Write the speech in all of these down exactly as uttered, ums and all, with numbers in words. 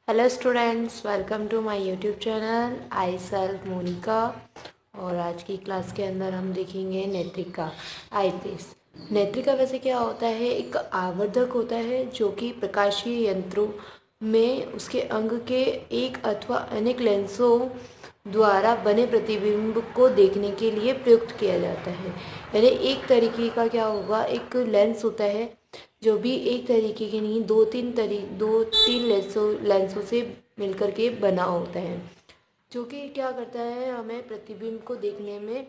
Hello students, welcome to my YouTube channel I self Monika. और आज की क्लास के अंदर हम देखेंगे नेत्रिका आईपीएस। नेत्रिका वैसे क्या होता है? एक आवर्धक होता है जो कि प्रकाशीय यंत्रों में उसके अंग के एक अथवा अनेक लेंसों द्वारा बने प्रतिबिंब को देखने के लिए प्रयुक्त किया जाता है। यानी एक तरीके का क्या होगा, एक लेंस होता है जो भी एक तरीके के नहीं, दो तीन तरी दो तीन लेंसों लेंसों से मिलकर के बना होता है, जो कि क्या करता है, हमें प्रतिबिंब को देखने में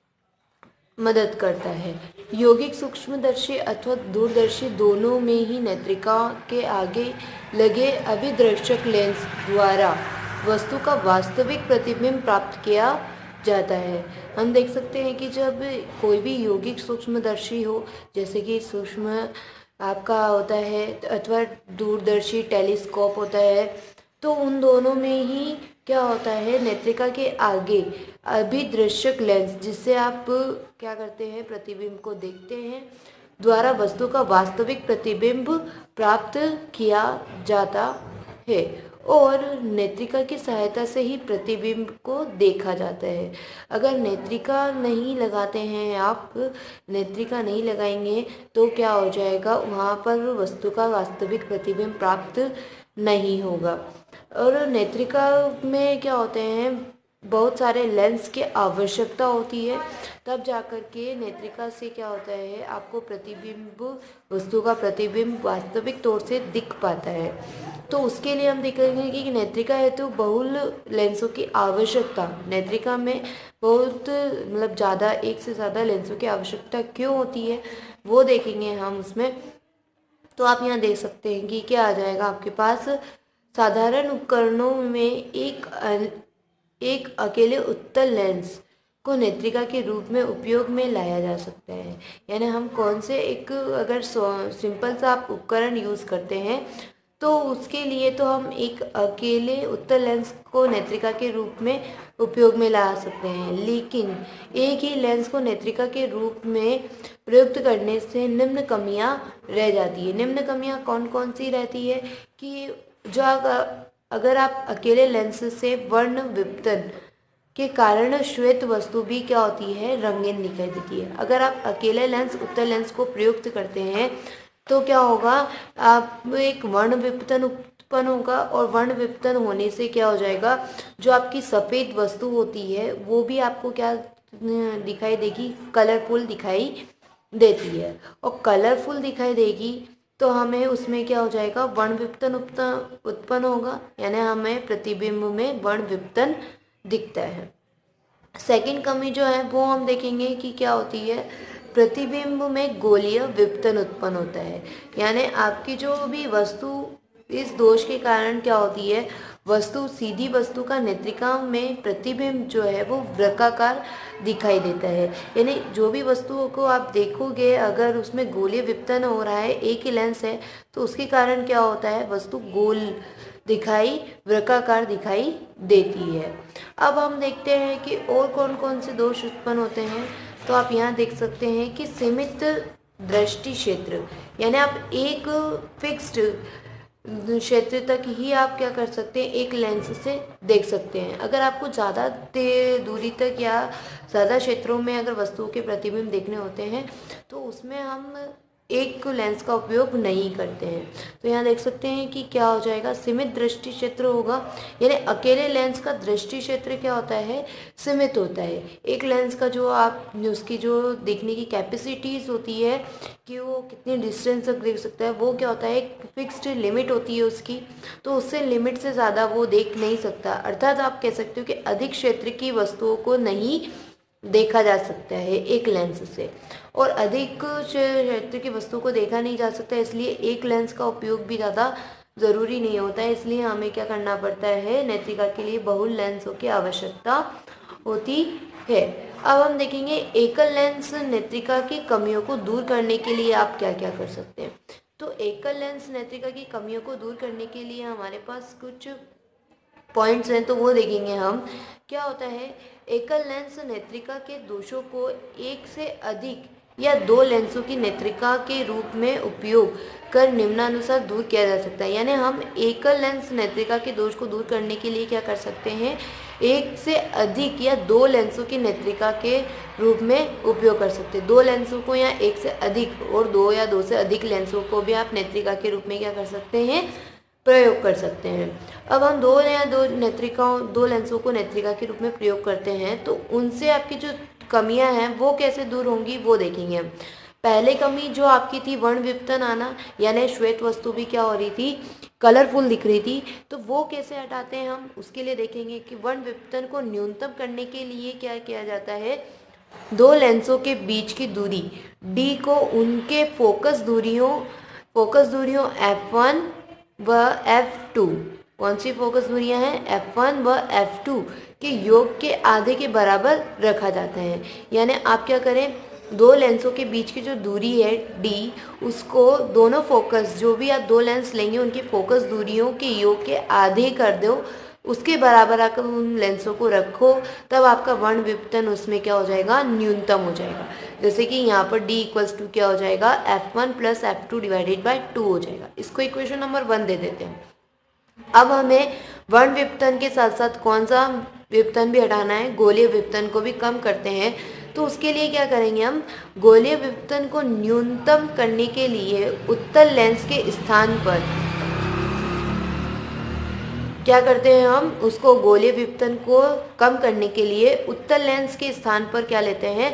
मदद करता है। यौगिक सूक्ष्मदर्शी अथवा दूरदर्शी दोनों में ही नेत्रिका के आगे लगे अभिदर्शक लेंस द्वारा वस्तु का वास्तविक प्रतिबिंब प्राप्त किया जाता है। हम देख सकते हैं कि जब कोई भी यौगिक सूक्ष्मदर्शी हो, जैसे कि सूक्ष्म आपका होता है अथवा दूरदर्शी टेलीस्कोप होता है, तो उन दोनों में ही क्या होता है, नेत्रिका के आगे अभिदर्शक लेंस, जिससे आप क्या करते हैं, प्रतिबिंब को देखते हैं, द्वारा वस्तु का वास्तविक प्रतिबिंब प्राप्त किया जाता है। और नेत्रिका की सहायता से ही प्रतिबिंब को देखा जाता है। अगर नेत्रिका नहीं लगाते हैं आप, नेत्रिका नहीं लगाएंगे तो क्या हो जाएगा, वहाँ पर वस्तु का वास्तविक प्रतिबिंब प्राप्त नहीं होगा। और नेत्रिका में क्या होते हैं, बहुत सारे लेंस की आवश्यकता होती है, तब जाकर के नेत्रिका से क्या होता है, आपको प्रतिबिंब, वस्तु का प्रतिबिंब वास्तविक तौर से दिख पाता है। तो उसके लिए हम देखेंगे कि नेत्रिका हेतु तो बहुल लेंसों की आवश्यकता, नेत्रिका में बहुत मतलब ज़्यादा, एक से ज़्यादा लेंसों की आवश्यकता क्यों होती है वो देखेंगे हम उसमें। तो आप यहाँ देख सकते हैं कि क्या आ जाएगा आपके पास, साधारण उपकरणों में एक एक अकेले उत्तल लेंस को नेत्रिका के रूप में उपयोग में लाया जा सकता है। यानी हम कौन से एक, अगर सिंपल सा आप उपकरण यूज़ करते हैं तो उसके लिए तो हम एक अकेले उत्तल लेंस को नेत्रिका के रूप में उपयोग में ला सकते हैं, लेकिन एक ही लेंस को नेत्रिका के रूप में प्रयुक्त करने से निम्न कमियां रह जाती है। निम्न कमियां कौन कौन सी रहती है कि जो अगर अगर आप अकेले लेंस से वर्ण विपतन के कारण श्वेत वस्तु भी क्या होती है, रंगीन दिखाई देती है। अगर आप अकेले लेंस उत्तल लेंस को प्रयुक्त करते हैं तो क्या होगा, आप एक वर्ण विपतन उत्पन्न होगा, और वर्ण विपतन होने से क्या हो जाएगा, जो आपकी सफ़ेद वस्तु होती है वो भी आपको क्या दिखाई देगी, कलरफुल दिखाई देती है। और कलरफुल दिखाई देगी तो हमें उसमें क्या हो जाएगा, वर्ण विपतन उत्पन्न होगा, यानी हमें प्रतिबिंब में वर्ण विपतन दिखता है। सेकंड कमी जो है वो हम देखेंगे कि क्या होती है, प्रतिबिंब में गोलीय विपतन उत्पन्न होता है। यानी आपकी जो भी वस्तु, इस दोष के कारण क्या होती है, वस्तु, सीधी वस्तु का नेत्रिका में प्रतिबिंब जो है वो वृत्ताकार दिखाई देता है। यानी जो भी वस्तुओं को आप देखोगे, अगर उसमें गोलीय विपतन हो रहा है, एक ही लेंस है, तो उसके कारण क्या होता है, वस्तु गोल दिखाई, वृत्ताकार दिखाई देती है। अब हम देखते हैं कि और कौन कौन से दोष उत्पन्न होते हैं। तो आप यहाँ देख सकते हैं कि सीमित दृष्टि क्षेत्र, यानी आप एक फिक्स्ड क्षेत्र तक ही आप क्या कर सकते हैं, एक लेंस से देख सकते हैं। अगर आपको ज़्यादा दूरी तक या ज़्यादा क्षेत्रों में अगर वस्तुओं के प्रतिबिंब देखने होते हैं तो उसमें हम एक लेंस का उपयोग नहीं करते हैं। तो यहाँ देख सकते हैं कि क्या हो जाएगा, सीमित दृष्टि क्षेत्र होगा। यानी अकेले लेंस का दृष्टि क्षेत्र क्या होता है, सीमित होता है। एक लेंस का जो आप, उसकी जो देखने की कैपेसिटीज होती है कि वो कितनी डिस्टेंस तक देख सकता है, वो क्या होता है, एक फिक्स्ड लिमिट होती है उसकी, तो उससे लिमिट से ज़्यादा वो देख नहीं सकता। अर्थात आप कह सकते हो कि अधिक क्षेत्र की वस्तुओं को नहीं देखा जा सकता है एक लेंस से, और अधिक क्षेत्र की वस्तु को देखा नहीं जा सकता, इसलिए एक लेंस का उपयोग भी ज़्यादा ज़रूरी नहीं होता है। इसलिए हमें क्या करना पड़ता है, नेत्रिका के लिए बहुल लेंसों की आवश्यकता होती है। अब हम देखेंगे एकल लेंस नेत्रिका की कमियों को दूर करने के लिए आप क्या क्या कर सकते हैं। तो एकल लेंस नेत्रिका की कमियों को दूर करने के लिए हमारे पास कुछ पॉइंट्स हैं, तो वो देखेंगे हम। क्या होता है, एकल लेंस नेत्रिका के दोषों को एक से अधिक या दो लेंसों की नेत्रिका के रूप में उपयोग कर निम्नानुसार दूर किया जा सकता है। यानी हम एकल लेंस नेत्रिका के दोष को दूर करने के लिए क्या कर सकते हैं, एक से अधिक या दो लेंसों की नेत्रिका के रूप में उपयोग कर सकते हैं। दो लेंसों को या एक से अधिक और दो या दो से अधिक लेंसों को भी आप नेत्रिका के रूप में क्या कर सकते हैं, प्रयोग कर सकते हैं। अब हम दो या दो नेत्रिकाओं दो लेंसों को नेत्रिका के रूप में प्रयोग करते हैं तो उनसे आपकी जो कमियां हैं वो कैसे दूर होंगी वो देखेंगे हम। पहले कमी जो आपकी थी वर्ण विपतन आना, यानी श्वेत वस्तु भी क्या हो रही थी, कलरफुल दिख रही थी, तो वो कैसे हटाते हैं हम उसके लिए देखेंगे कि वर्ण विपतन को न्यूनतम करने के लिए क्या किया जाता है, दो लेंसों के बीच की दूरी d को उनके फोकस दूरियों फोकस दूरियों एफ वन व एफ टू, कौन सी फोकस दूरियां हैं, एफ वन व एफ टू के योग के आधे के बराबर रखा जाता है। यानी आप क्या करें, दो लेंसों के बीच की जो दूरी है d, उसको दोनों फोकस जो भी आप दो लेंस लेंगे उनकी फोकस दूरियों के योग के आधे कर दो, उसके बराबर आकर उन लेंसों को रखो, तब आपका वर्ण विपतन उसमें क्या हो जाएगा, न्यूनतम हो जाएगा। जैसे कि यहाँ पर d इक्वल्स टू क्या हो जाएगा, F one plus F two divided by two हो जाएगा। इसको इक्वेशन नंबर वन दे देते हैं। अब हमें वर्ण विपतन के साथ साथ कौन सा विपतन भी हटाना है, गोलीय विपतन को भी कम करते हैं। तो उसके लिए क्या करेंगे हम, गोलीय विपतन को न्यूनतम करने के लिए उत्तल लेंस के स्थान पर क्या करते हैं, हम उसको गोलीय विपतन को कम करने के लिए उत्तल लेंस के स्थान पर क्या लेते हैं,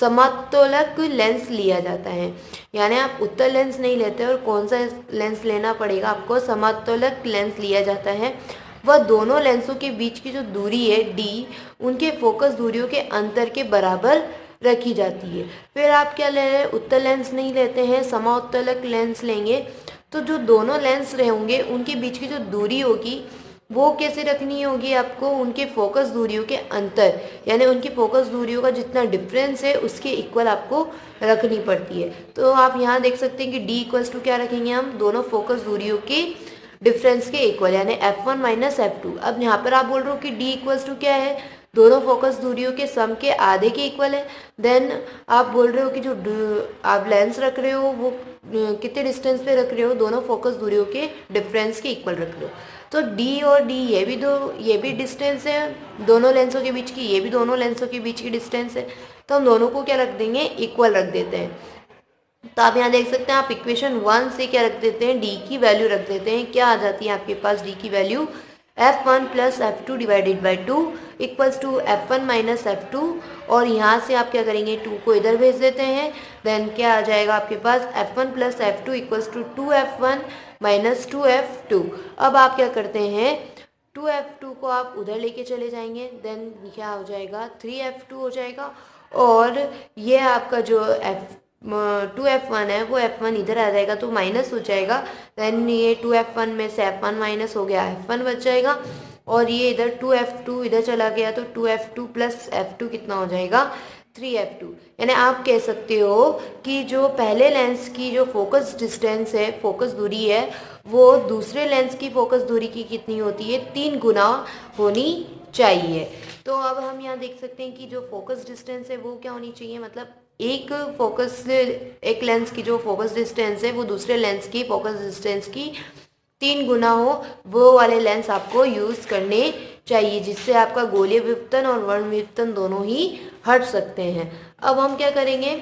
समातोलक लेंस लिया जाता है। यानी आप उत्तल लेंस नहीं लेते और कौन सा लेंस लेना पड़ेगा आपको, समातोलक लेंस लिया जाता है। वह दोनों लेंसों के बीच की जो दूरी है d, उनके फोकस दूरियों के अंतर के बराबर रखी जाती है। फिर आप क्या ले रहे हैं, उत्तल लेंस नहीं लेते हैं, समातोलक लेंस लेंगे। तो जो दोनों लेंस रहेंगे उनके बीच की जो दूरी होगी वो कैसे रखनी होगी आपको, उनके फोकस दूरियों के अंतर, यानी उनकी फोकस दूरियों का जितना डिफरेंस है उसके इक्वल आपको रखनी पड़ती है। तो आप यहाँ देख सकते हैं कि d इक्वल्स टू क्या रखेंगे हम, दोनों फोकस दूरियों के डिफरेंस के इक्वल, यानी F one minus F two. अब यहाँ पर आप बोल रहे हो कि d इक्वल्स टू क्या है, दोनों फोकस दूरियों के सम के आधे के इक्वल है। देन आप बोल रहे हो कि जो आप लेंस रख रहे हो वो कितने डिस्टेंस पे रख रहे हो, दोनों फोकस दूरियों के डिफरेंस के इक्वल रख रहे हो। तो d और d ये भी दो ये भी डिस्टेंस है दोनों लेंसों के बीच की, ये भी दोनों लेंसों के बीच की डिस्टेंस है, तो हम दोनों को क्या रख देंगे, इक्वल रख देते हैं। तो आप यहाँ देख सकते हैं, आप इक्वेशन वन से क्या रख देते हैं, d की वैल्यू रख देते हैं। क्या आ जाती है आपके पास d की value, F one plus F two divided by two equals two F one minus F two, और यहाँ से आप क्या करेंगे, टू को इधर भेज देते हैं। देन क्या आ जाएगा आपके पास, F one plus F two equals two two F one minus two F two. अब आप क्या करते हैं, टू एफ टू को आप उधर लेके चले जाएंगे, देन क्या हो जाएगा, थ्री एफ टू हो जाएगा। और ये आपका जो एफ टू एफ वन है वो एफ वन इधर आ जाएगा तो माइनस हो जाएगा। देन ये टू एफ वन में से एफ वन माइनस हो गया, एफ वन बच जाएगा। और ये इधर टू एफ टू इधर चला गया तो two F two plus F two कितना हो जाएगा, थ्री एफ टू। यानी आप कह सकते हो कि जो पहले लेंस की जो फोकस डिस्टेंस है, फोकस दूरी है, वो दूसरे लेंस की फोकस दूरी की कितनी होती है, तीन गुना होनी चाहिए। तो अब हम यहाँ देख सकते हैं कि जो फोकस डिस्टेंस है वो क्या होनी चाहिए, मतलब एक फोकस एक लेंस की जो फोकस डिस्टेंस है वो दूसरे लेंस की फोकस डिस्टेंस की तीन गुना हो, वो वाले लेंस आपको यूज़ करने चाहिए, जिससे आपका गोलीय विपतन और वर्ण विपतन दोनों ही हट सकते हैं। अब हम क्या करेंगे,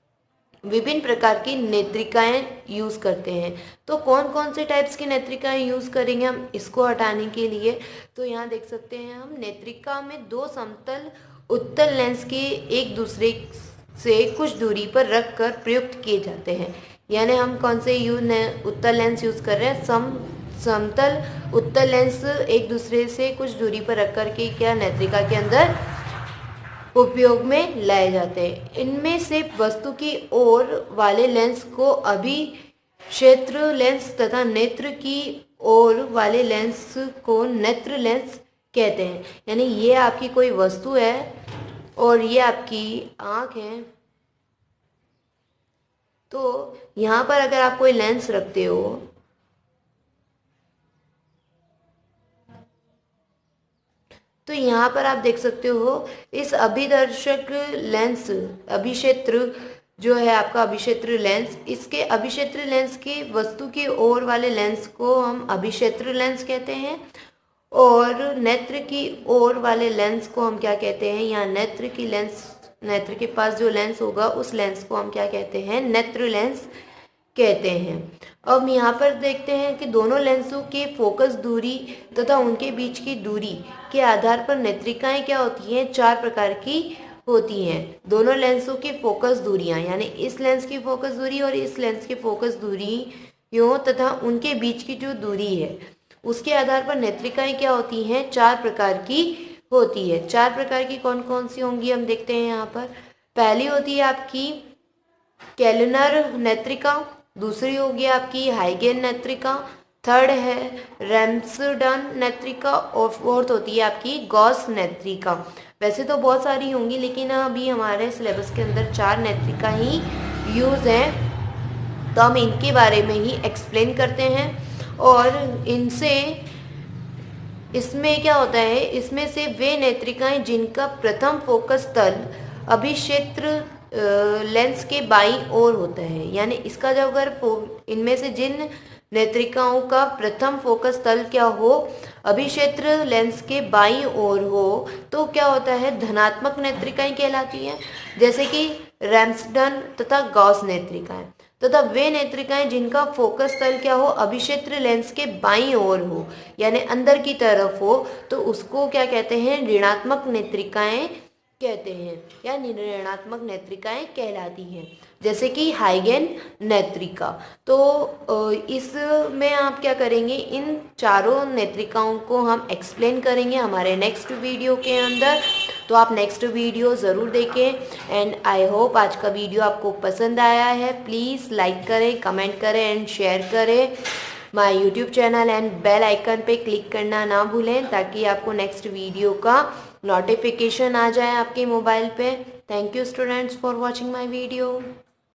विभिन्न प्रकार की नेत्रिकाएं यूज़ करते हैं। तो कौन कौन से टाइप्स की नेत्रिकाएं यूज़ करेंगे हम इसको हटाने के लिए, तो यहाँ देख सकते हैं हम, नेत्रिका में दो समतल उत्तल लेंस के एक दूसरे से कुछ दूरी पर रख कर प्रयुक्त किए जाते हैं। यानी हम कौन से यूज उत्तल लेंस यूज़ कर रहे हैं, सम समतल उत्तल लेंस एक दूसरे से कुछ दूरी पर रख कर के क्या नेत्रिका के अंदर उपयोग में लाए जाते हैं। इनमें से वस्तु की ओर वाले लेंस को अभिक्षेत्र लेंस तथा नेत्र की ओर वाले लेंस को नेत्र लेंस कहते हैं। यानी ये आपकी कोई वस्तु है और ये आपकी आँख है, तो यहाँ पर अगर आप कोई लेंस रखते हो तो यहाँ पर आप देख सकते हो इस अभिदर्शक लेंस अभिक्षेत्र जो है आपका अभिक्षेत्र लेंस, इसके अभिक्षेत्र लेंस की वस्तु की ओर वाले लेंस को हम अभिक्षेत्र लेंस कहते हैं, और नेत्र की ओर वाले लेंस को हम क्या कहते हैं, या नेत्र की लेंस, नेत्र के पास जो लेंस होगा उस लेंस को हम क्या कहते हैं, नेत्र लेंस कहते हैं। अब यहाँ पर देखते हैं कि दोनों लेंसों के फोकस दूरी तथा उनके बीच की दूरी के आधार पर नेत्रिकाएं क्या होती हैं, चार प्रकार की होती हैं। दोनों लेंसों की फोकस दूरियां, यानी इस लेंस की फोकस दूरी और इस लेंस की फोकस दूरियों तथा उनके बीच की जो दूरी है उसके आधार पर नेत्रिकाएं क्या होती हैं, चार प्रकार की होती है। चार प्रकार की कौन कौन सी होंगी हम देखते हैं यहाँ पर। पहली होती है आपकी कैलिनर नेत्रिका, दूसरी होगी आपकी हाइगेन नेत्रिका, थर्ड है रैम्सडन नेत्रिका, और फोर्थ होती है आपकी गॉस नेत्रिका। वैसे तो बहुत सारी होंगी, लेकिन अभी हमारे सिलेबस के अंदर चार नेत्रिका ही यूज़ हैं, तो हम इनके बारे में ही एक्सप्लेन करते हैं। और इनसे इसमें क्या होता है, इसमें से वे नेत्रिकाएं जिनका प्रथम फोकस तल अभिक्षेत्र लेंस के बाईं ओर होता है, यानी इसका जब अगर इनमें से जिन नेत्रिकाओं का प्रथम फोकस तल क्या हो, अभिक्षेत्र लेंस के बाईं ओर हो, तो क्या होता है, धनात्मक नेत्रिकाएं कहलाती हैं, जैसे कि रैम्सडन तथा गॉस नेत्रिकाएं। तथा वे नेत्रिकाएं जिनका फोकस तल क्या हो, अभिक्षेत्र लेंस के बाईं ओर हो, यानी अंदर की तरफ हो, तो उसको क्या कहते हैं, ऋणात्मक नेत्रिकाएं कहते हैं, या ऋणात्मक नेत्रिकाएं कहलाती हैं, जैसे कि हाइगेन नेत्रिका। तो इसमें आप क्या करेंगे, इन चारों नेत्रिकाओं को हम एक्सप्लेन करेंगे हमारे नेक्स्ट वीडियो के अंदर, तो आप नेक्स्ट वीडियो ज़रूर देखें। एंड आई होप आज का वीडियो आपको पसंद आया है। प्लीज़ लाइक करें, कमेंट करें एंड शेयर करें my YouTube channel, and bell icon पे क्लिक करना ना भूलें, ताकि आपको नेक्स्ट वीडियो का नोटिफिकेशन आ जाए आपके मोबाइल पे। Thank you students for watching my video.